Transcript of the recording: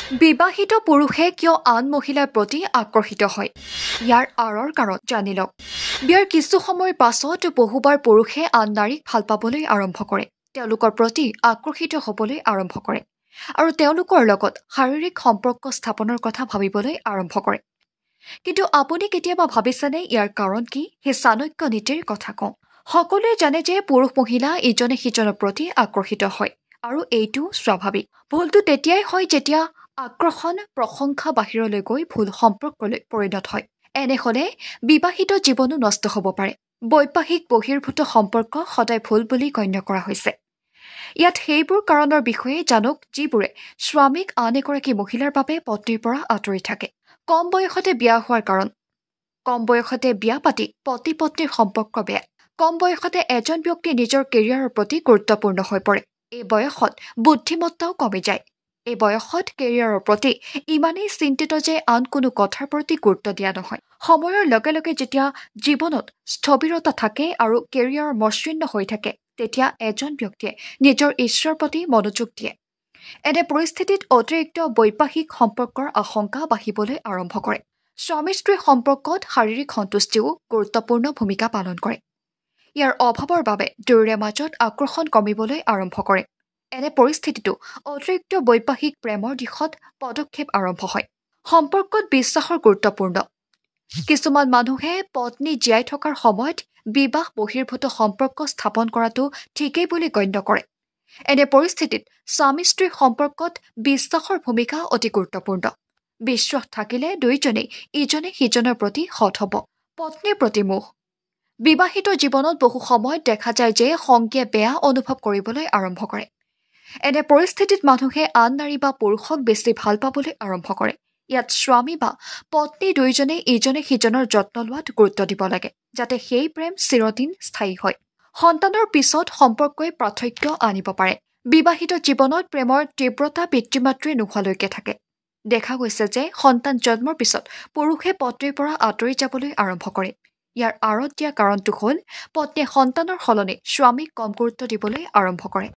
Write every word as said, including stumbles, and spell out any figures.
বিবাহিত পুৰুষে কিয় আন মহিলাৰ প্ৰতি আকৰ্ষিত হয় ইয়াৰ আঁৰৰ কাৰণ জানি লওক বিয়াৰ কিছু সময়ৰ পাছত বহুবাৰ পুৰুষে আন নাৰীক ভাল পাবলৈ আৰম্ভ কৰে তেওঁলোকৰ প্ৰতি আকৰ্ষিত হ'বলৈ আৰম্ভ কৰে আৰু তেওঁলোকৰ লগত শাৰীৰিক সম্পৰ্ক স্থাপনৰ কথা ভাবিবলৈ আৰম্ভ কৰে কিন্তু আপুনি কেতিয়াবা ভাবিছেনে ইয়াৰ কাৰণ কি সেই চাণক্য নীতিৰ কথা কওঁ সকলোৱে জানে যে পুৰুষ মহিলা ইজনে সিজনৰ প্ৰতি আকৰ্ষিত হয় আৰু এইটো স্বাভাৱিক ভুলটো তেতিয়াই হয় যেতিয়া আকৰ্ষণ প্ৰশংসা বাহিৰলৈ গৈ ভুল সম্পৰ্কলৈ পৰিণত হয় এনে হলে বিবাহিত জীৱনো নষ্ট হ'ব পাৰে বৈবাহিক বহিৰ্ভূত সম্পৰ্ক সদায় ভুল বুলি গণ্য কৰা হৈছে ইয়াত সেইবোৰ কাৰণৰ বিষয়ে জানক যিবোৰে স্বামীক আন এগৰাকী মহিলাৰ বাবে পত্নীৰ পৰা আঁতৰি থাকে কম বয়সতে বিয়া হোৱাৰ কাৰণ কম বয়সতে বিয়া পাতি পতি পত্নীৰ সম্পৰ্ক বেয়া কম বয়সতে এজন ব্যক্তি নিজৰ কেৰিয়াৰৰ প্ৰতি গুৰুত্বপূৰ্ণ হৈ পৰে এই বয়সত বুদ্ধিমত্তাও কমি যায় এই বয়সত কেৰিয়াৰৰ প্ৰতি ইমানেই চিন্তিত যে আন কোনো কথাৰ প্ৰতি গুৰুত্ব দিয়া নহয় সময়ৰ লগে লগে যেতিয়া জীৱনত স্থবিৰতা থাকে আৰু কেৰিয়াৰ মসৃণ হৈ থাকে তেতিয়া এজন ব্যক্তিয়ে নিজৰ ঈশ্বৰৰ প্ৰতি মনোযোগ দিয়ে এনে পৰিস্থিতিত অতিৰিক্ত বৈবাহিক সম্পৰ্কৰ আশংকা বাঢ়িবলৈ আৰম্ভ কৰে স্বামী স্ত্ৰীৰ সম্পৰ্কত শাৰীৰিক সন্তুষ্টিও গুৰুত্বপূৰ্ণ ভূমিকা পালন কৰে ইয়াৰ অভাৱৰ বাবে দুয়োৰে মাজত আকৰ্ষণ কমিবলৈ আৰম্ভ কৰে এনে পৰিস্থিতিটো অতিৰিক্ত বৈবাহিক প্ৰেমৰ দিশত পদক্ষেপ আৰম্ভ হয় সম্পৰ্কত বিশ্বাসৰ গুৰুত্বপূৰ্ণ কিছুমান মানুহে পত্নী জীয়াই থকাৰ সময়ত বিবাহ বহিৰ্ভূত সম্পৰ্ক স্থাপন কৰাটো ঠিকেই বুলি গণ্য কৰে এনে পৰিস্থিতিত স্বামী স্ত্ৰীৰ সম্পৰ্কত বিশ্বাসৰ ভূমিকা অতি গুৰুত্বপূৰ্ণ বিশ্বাস থাকিলে দুয়োজনেই ইজনে সিজনৰ প্ৰতি সৎ হ'ব পত্নীৰ প্ৰতি মোহ বিবাহিত জীৱনত বহু সময়ত দেখা যায় যে সংগীয়ে বেয়া অনুভৱ কৰিবলৈ আৰম্ভ কৰে এনে পৰিস্থিতিত মানুহে আন নাৰী বা পুৰুষক বেছি ভাল পাবলৈ আৰম্ভ কৰে ইয়াত স্বামী বা পত্নী দুয়োজনে ইজনে সিজনৰ যত্ন লোৱাত গুৰুত্ব দিব লাগে যাতে সেই প্ৰেম চিৰদিন স্থায়ী হয় সন্তানৰ পিছত সম্পৰ্কই পাৰ্থক্য আনিব পাৰে বিবাহিত জীৱনত প্ৰেমৰ তীব্ৰতা পিতৃ মাতৃয়ে নোহোৱালৈকে থাকে দেখা গৈছে যে সন্তান জন্মৰ পিছত পুৰুষে পত্নীৰ পৰা আঁতৰি যাবলৈ আৰম্ভ কৰে ইয়াৰ আঁৰত দিয়া কাৰণটো হ'ল পত্নীয়ে সন্তানৰ সলনি স্বামীক কম গুৰুত্ব দিবলৈ আৰম্ভ কৰে